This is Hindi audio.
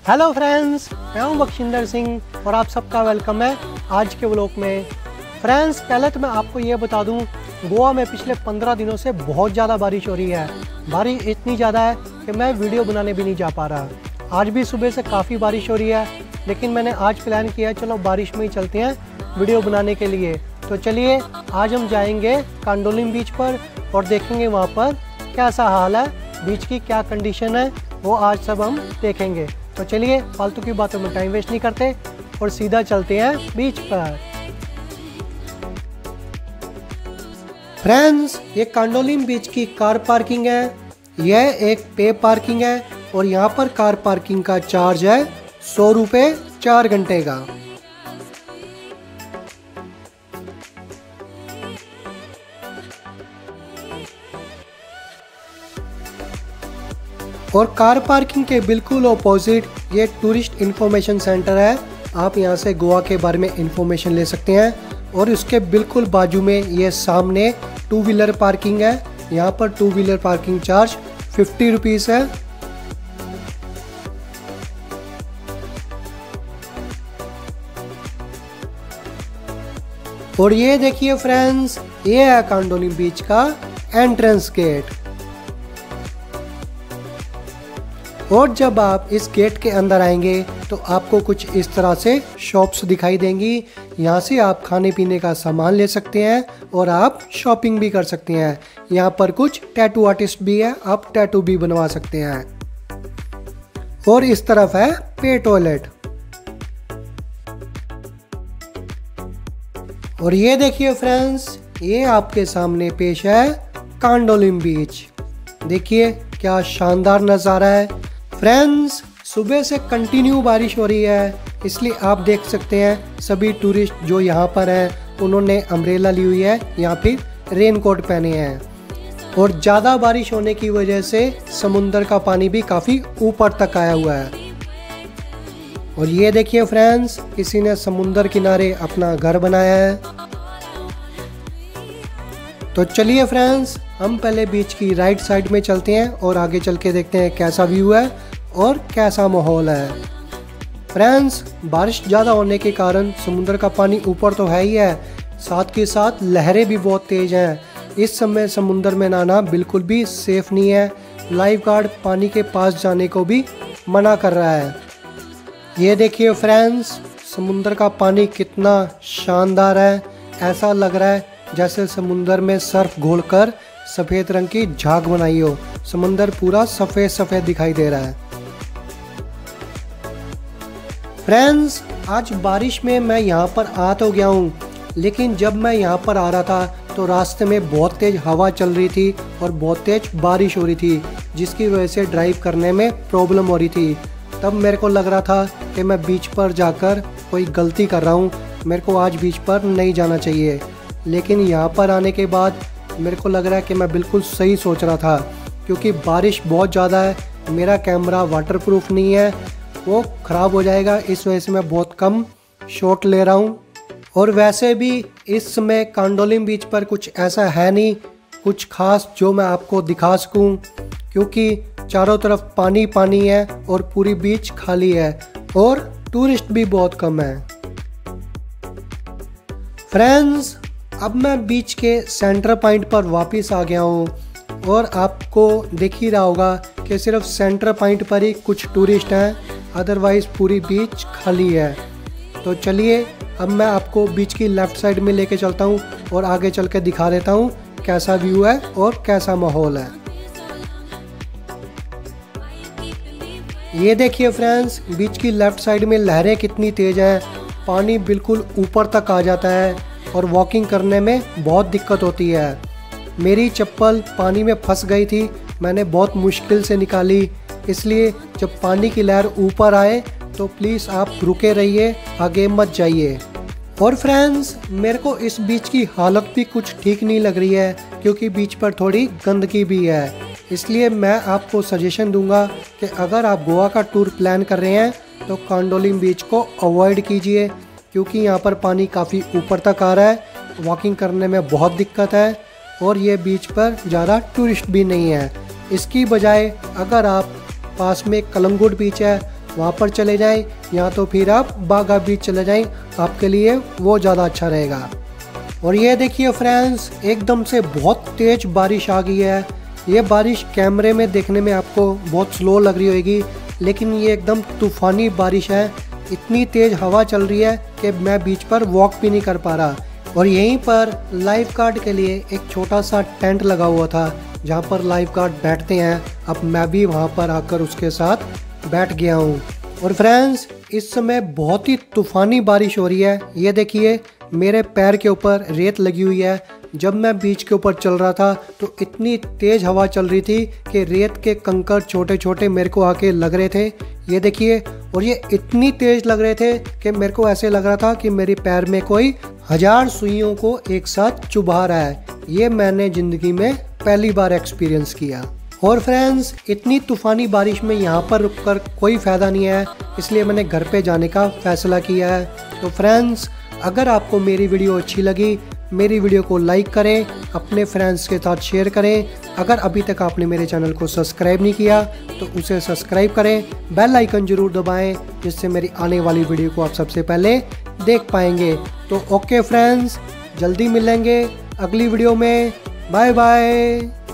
हेलो फ्रेंड्स, मैं हूं बख्शिंदर सिंह और आप सबका वेलकम है आज के व्लॉग में। फ्रेंड्स, पहले तो मैं आपको ये बता दूं, गोवा में पिछले 15 दिनों से बहुत ज़्यादा बारिश हो रही है। बारिश इतनी ज़्यादा है कि मैं वीडियो बनाने भी नहीं जा पा रहा। आज भी सुबह से काफ़ी बारिश हो रही है, लेकिन मैंने आज प्लान किया चलो बारिश में ही चलते हैं वीडियो बनाने के लिए। तो चलिए आज हम जाएंगे कांडोलिम बीच पर और देखेंगे वहाँ पर कैसा हाल है, बीच की क्या कंडीशन है, वो आज सब हम देखेंगे। तो चलिए फालतू की बातों में टाइम वेस्ट नहीं करते और सीधा चलते हैं बीच पर। फ्रेंड्स, ये कांडोलिम बीच की कार पार्किंग है। यह एक पे पार्किंग है और यहाँ पर कार पार्किंग का चार्ज है 100 रुपये 4 घंटे का। और कार पार्किंग के बिल्कुल ऑपोजिट ये टूरिस्ट इन्फॉर्मेशन सेंटर है। आप यहाँ से गोवा के बारे में इंफॉर्मेशन ले सकते हैं। और उसके बिल्कुल बाजू में ये सामने 2 व्हीलर पार्किंग है। यहाँ पर 2 व्हीलर पार्किंग चार्ज 50 रुपीज़ है। और ये देखिए फ्रेंड्स, ये है कांडोलिम बीच का एंट्रेंस गेट। और जब आप इस गेट के अंदर आएंगे तो आपको कुछ इस तरह से शॉप्स दिखाई देंगी। यहाँ से आप खाने पीने का सामान ले सकते हैं और आप शॉपिंग भी कर सकते हैं। यहाँ पर कुछ टैटू आर्टिस्ट भी है, आप टैटू भी बनवा सकते हैं। और इस तरफ है पे टॉयलेट। और ये देखिए फ्रेंड्स, ये आपके सामने पेश है कांडोलिम बीच। देखिए क्या शानदार नज़ारा है। फ्रेंड्स, सुबह से कंटिन्यू बारिश हो रही है, इसलिए आप देख सकते हैं सभी टूरिस्ट जो यहाँ पर हैं उन्होंने अम्ब्रेला ली हुई है या फिर रेनकोट पहने हैं। और ज़्यादा बारिश होने की वजह से समुंदर का पानी भी काफ़ी ऊपर तक आया हुआ है। और ये देखिए फ्रेंड्स, किसी ने समुंदर किनारे अपना घर बनाया है। तो चलिए फ्रेंड्स, हम पहले बीच की राइट साइड में चलते हैं और आगे चल के देखते हैं कैसा व्यू है और कैसा माहौल है। फ्रेंड्स, बारिश ज़्यादा होने के कारण समुद्र का पानी ऊपर तो है ही है, साथ के साथ लहरें भी बहुत तेज़ हैं। इस समय समुद्र में नहाना बिल्कुल भी सेफ नहीं है। लाइफ गार्ड पानी के पास जाने को भी मना कर रहा है। ये देखिए फ्रेंड्स, समुद्र का पानी कितना शानदार है। ऐसा लग रहा है जैसे समुंदर में सर्फ घोलकर सफ़ेद रंग की झाग बनाई हो। समुंदर पूरा सफ़ेद सफ़ेद दिखाई दे रहा है। फ्रेंड्स, आज बारिश में मैं यहाँ पर आ तो गया हूँ, लेकिन जब मैं यहाँ पर आ रहा था तो रास्ते में बहुत तेज़ हवा चल रही थी और बहुत तेज़ बारिश हो रही थी, जिसकी वजह से ड्राइव करने में प्रॉब्लम हो रही थी। तब मेरे को लग रहा था कि मैं बीच पर जाकर कोई गलती कर रहा हूँ, मेरे को आज बीच पर नहीं जाना चाहिए। लेकिन यहाँ पर आने के बाद मेरे को लग रहा है कि मैं बिल्कुल सही सोच रहा था, क्योंकि बारिश बहुत ज़्यादा है। मेरा कैमरा वाटरप्रूफ नहीं है, वो ख़राब हो जाएगा। इस वजह से मैं बहुत कम शॉट ले रहा हूँ। और वैसे भी इस समय कांडोलिम बीच पर कुछ ऐसा है नहीं कुछ खास जो मैं आपको दिखा सकूँ, क्योंकि चारों तरफ पानी पानी है और पूरी बीच खाली है और टूरिस्ट भी बहुत कम है। फ्रेंड्स, अब मैं बीच के सेंटर पॉइंट पर वापस आ गया हूँ और आपको दिख ही रहा होगा कि सिर्फ सेंटर पॉइंट पर ही कुछ टूरिस्ट हैं, अदरवाइज़ पूरी बीच खाली है। तो चलिए अब मैं आपको बीच की लेफ़्ट साइड में लेके चलता हूँ और आगे चल के दिखा देता हूँ कैसा व्यू है और कैसा माहौल है। ये देखिए फ्रेंड्स, बीच की लेफ़्ट साइड में लहरें कितनी तेज़ हैं, पानी बिल्कुल ऊपर तक आ जाता है और वॉकिंग करने में बहुत दिक्कत होती है। मेरी चप्पल पानी में फंस गई थी, मैंने बहुत मुश्किल से निकाली। इसलिए जब पानी की लहर ऊपर आए तो प्लीज़ आप रुके रहिए, आगे मत जाइए। और फ्रेंड्स, मेरे को इस बीच की हालत भी कुछ ठीक नहीं लग रही है, क्योंकि बीच पर थोड़ी गंदगी भी है। इसलिए मैं आपको सजेशन दूंगा कि अगर आप गोवा का टूर प्लान कर रहे हैं तो कांडोलिम बीच को अवॉइड कीजिए, क्योंकि यहाँ पर पानी काफ़ी ऊपर तक आ रहा है, वॉकिंग करने में बहुत दिक्कत है और ये बीच पर ज़्यादा टूरिस्ट भी नहीं है। इसकी बजाय अगर आप पास में कलंगुट बीच है वहाँ पर चले जाएं, या तो फिर आप बागा बीच चले जाएं, आपके लिए वो ज़्यादा अच्छा रहेगा। और ये देखिए फ्रेंड्स, एकदम से बहुत तेज़ बारिश आ गई है। ये बारिश कैमरे में देखने में आपको बहुत स्लो लग रही होगी, लेकिन ये एकदम तूफ़ानी बारिश है। इतनी तेज़ हवा चल रही है कि मैं बीच पर वॉक भी नहीं कर पा रहा। और यहीं पर लाइफ गार्ड के लिए एक छोटा सा टेंट लगा हुआ था, जहाँ पर लाइफ गार्ड बैठते हैं। अब मैं भी वहाँ पर आकर उसके साथ बैठ गया हूँ। और फ्रेंड्स, इस समय बहुत ही तूफ़ानी बारिश हो रही है। ये देखिए, मेरे पैर के ऊपर रेत लगी हुई है। जब मैं बीच के ऊपर चल रहा था तो इतनी तेज़ हवा चल रही थी कि रेत के कंकड़ छोटे छोटे मेरे को आके लग रहे थे। ये देखिए, और ये इतनी तेज़ लग रहे थे कि मेरे को ऐसे लग रहा था कि मेरे पैर में कोई 1000 सुइयों को एक साथ चुभा रहा है। ये मैंने ज़िंदगी में पहली बार एक्सपीरियंस किया। और फ्रेंड्स, इतनी तूफ़ानी बारिश में यहाँ पर रुककर कोई फ़ायदा नहीं है, इसलिए मैंने घर पे जाने का फ़ैसला किया है। तो फ्रेंड्स, अगर आपको मेरी वीडियो अच्छी लगी, मेरी वीडियो को लाइक करें, अपने फ्रेंड्स के साथ शेयर करें। अगर अभी तक आपने मेरे चैनल को सब्सक्राइब नहीं किया तो उसे सब्सक्राइब करें, बेल आइकन ज़रूर दबाएं, जिससे मेरी आने वाली वीडियो को आप सबसे पहले देख पाएंगे। तो ओके फ्रेंड्स, जल्दी मिलेंगे अगली वीडियो में। Bye bye.